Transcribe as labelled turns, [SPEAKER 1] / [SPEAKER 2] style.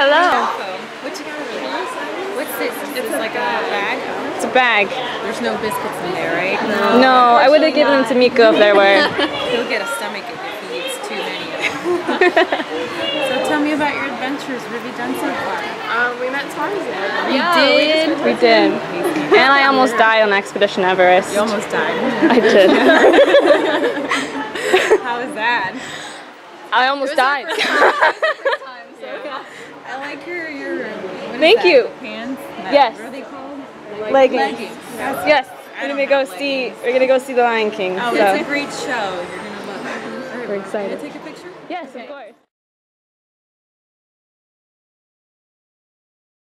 [SPEAKER 1] Hello.
[SPEAKER 2] What you got over there? What's this? It's like a bag?
[SPEAKER 1] It's a bag.
[SPEAKER 2] There's no biscuits in there, right?
[SPEAKER 1] No, I would have given them to Miko if there were.
[SPEAKER 2] He'll get a stomachache if he eats too many of them. So tell me about your adventures. What have you done so far?
[SPEAKER 3] We met Tarzan.
[SPEAKER 1] We did. And I almost died on Expedition Everest.
[SPEAKER 2] You almost died.
[SPEAKER 1] I did.
[SPEAKER 2] How was that?
[SPEAKER 1] I almost died.
[SPEAKER 2] I like your
[SPEAKER 1] Thank you.
[SPEAKER 2] Pants?
[SPEAKER 1] Yes.
[SPEAKER 2] What are they called?
[SPEAKER 1] Leggings. Yes.
[SPEAKER 2] I
[SPEAKER 1] We're
[SPEAKER 2] don't
[SPEAKER 1] gonna go
[SPEAKER 2] have
[SPEAKER 1] see.
[SPEAKER 2] leggings.
[SPEAKER 1] We're gonna go see The Lion King.
[SPEAKER 2] Oh,
[SPEAKER 1] so
[SPEAKER 2] it's a great show. You're gonna love it.
[SPEAKER 1] we're excited.
[SPEAKER 2] Can I take a picture?
[SPEAKER 1] Yes, of course.